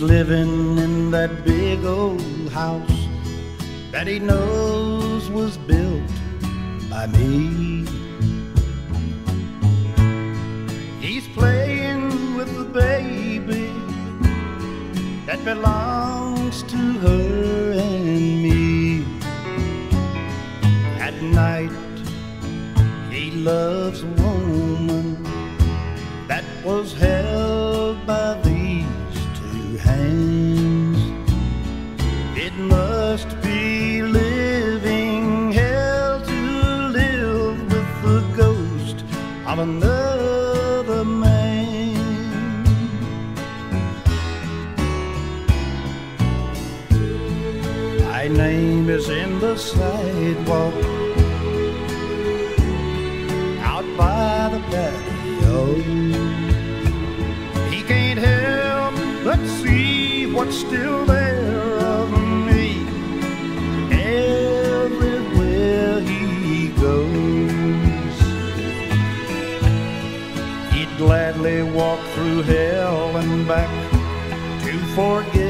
living in that big old house that he knows was built by me. He's playing with the baby that belongs to her and me. At night he loves a woman that was held by these two hands. It must be living hell to live with the ghost of another man. My name is in the sidewalk out by the patio. He can't help but see what's still there of me everywhere he goes. He'd gladly walk through hell and back to forget